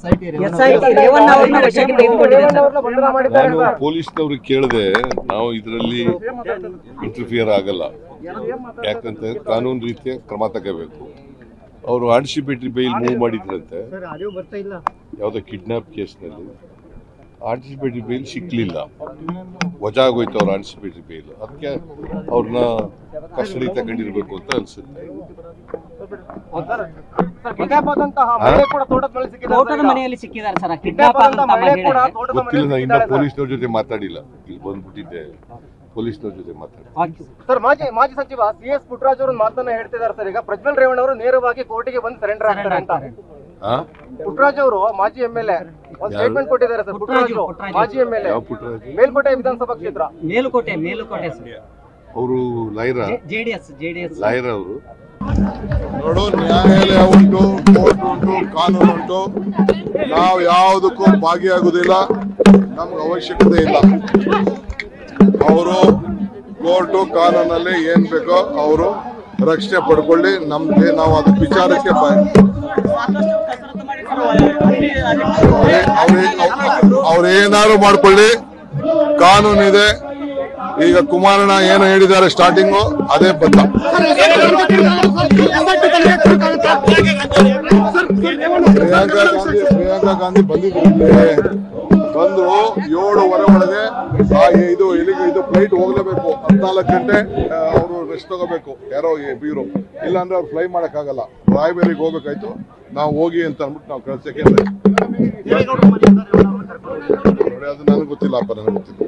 ಪೊಲೀಸ್ನವ್ರಿಗೆ ಕೇಳದೆ ನಾವು ಇದರಲ್ಲಿ ಇಂಟರ್ಫಿಯರ್ ಆಗಲ್ಲ, ಯಾಕಂತ ಕಾನೂನು ರೀತಿಯ ಕ್ರಮ ತಗೋಬೇಕು. ಅವರು ಆರ್ಟಿಸಿಪೇಟರಿ ಬೈಲ್ ಮೂವ್ ಮಾಡಿದ್ರಂತೆ ಯಾವುದೋ ಕಿಡ್ನಾಪ್ ಕೇಸ್ನಲ್ಲಿ. ಆರ್ಟಿಸಿಪೇಟರಿ ಬೈಲ್ ಸಿಕ್ಲಿಲ್ಲ, ವಜಾ ಆಗೋಯ್ತು ಅವ್ರ ಆರ್ಟಿಸಿಪೇಟರಿ ಬೈಲ್. ಅದಕ್ಕೆ ಅವ್ರನ್ನ ಕಸ್ಟಡಿ ತಗೊಂಡಿರ್ಬೇಕು ಅಂತ ಅನ್ಸುತ್ತೆ. ಗೊತ್ತಿಲ್ಲ, ಇನ್ನ ಪೊಲೀಸ್ನವ್ರ ಜೊತೆ ಮಾತಾಡಿಲ್ಲ. ಇಲ್ಲಿ ಬಂದ್ಬಿಟ್ಟಿದ್ದೆ, ಪೊಲೀಸ್ನವ್ರ ಜೊತೆ ಮಾತಾಡಿ. ಸರ್, ಮಾಜಿ ಸಚಿವ CS ಪುಟ್ಟರಾಜ್ ಅವರು ಮಾತನ್ನ ಹೇಳ್ತಿದ್ದಾರೆ ಸರ್. ಈಗ ಪ್ರಜ್ವಲ್ ರೇವಣ್ಣ ಅವರು ನೇರವಾಗಿ ಕೋರ್ಟಿಗೆ ಬಂದು ಸರೆಂಡರ್ ಆಗ್ತಾರೆ ಅಂತ ಪುಟ್ಟರಾಜ್ ಅವರು ಮಾಜಿ MLA ಒಂದು ಸ್ಟೇಟ್ಮೆಂಟ್ ಕೊಟ್ಟಿದ್ದಾರೆ ಸರ್. ಪುಟ್ಟರಾಜ್ ಮಾಜಿ MLA, ಮೇಲ್ಕೋಟೆ ವಿಧಾನಸಭಾ ಕ್ಷೇತ್ರ, ಮೇಲುಕೋಟೆ ಅವರು ಲಾಯರ್ ಅವರು. ನೋಡು, ನ್ಯಾಯಾಲಯ ಉಂಟು, ಕೋರ್ಟ್ ಉಂಟು, ಕಾನೂನು ಉಂಟು. ನಾವು ಯಾವುದಕ್ಕೂ ಭಾಗಿಯಾಗುವುದಿಲ್ಲ, ನಮ್ಗೆ ಅವಶ್ಯಕತೆ ಇಲ್ಲ. ಅವರು ಕೋರ್ಟು ಕಾನೂನಲ್ಲಿ ಏನ್ ಬೇಕೋ ಅವರು ರಕ್ಷಣೆ ಪಡ್ಕೊಳ್ಳಿ. ನಮ್ಗೆ ನಾವು ಅದು ವಿಚಾರಕ್ಕೆ ಅವ್ರೇನಾದ್ರು ಮಾಡ್ಕೊಳ್ಳಿ, ಕಾನೂನಿದೆ. ಈಗ ಕುಮಾರಣ್ಣ ಏನು ಹೇಳಿದ್ದಾರೆ ಸ್ಟಾರ್ಟಿಂಗು, ಅದೇ ಬದ್ಧ. ಪ್ರಿಯಾಂಕಾ ಗಾಂಧಿ ಬಂದ್ರು 7:15 ಒಳಗೆ ಇದು ಫ್ಲೈಟ್ ಹೋಗ್ಲೇಬೇಕು. 14 ಗಂಟೆ ಅವರು ರೆಸ್ಟ್ ತಗೋಬೇಕು, ಯಾರೋ ಬೀರು. ಇಲ್ಲಾಂದ್ರೆ ಅವ್ರು ಫ್ಲೈ ಮಾಡಕ್ಕಾಗಲ್ಲ. ರಾಯಬೇರಿಗೆ ಹೋಗ್ಬೇಕಾಯ್ತು, ನಾವು ಹೋಗಿ ಅಂತ ಅಂದ್ಬಿಟ್ಟು ನಾವು ಕಳ್ಸಕ್ಕೆ. ನೋಡಿ, ಅದು ನನಗೆ ಗೊತ್ತಿಲ್ಲಪ್ಪ, ನನಗೆ ಗೊತ್ತಿಲ್ಲ.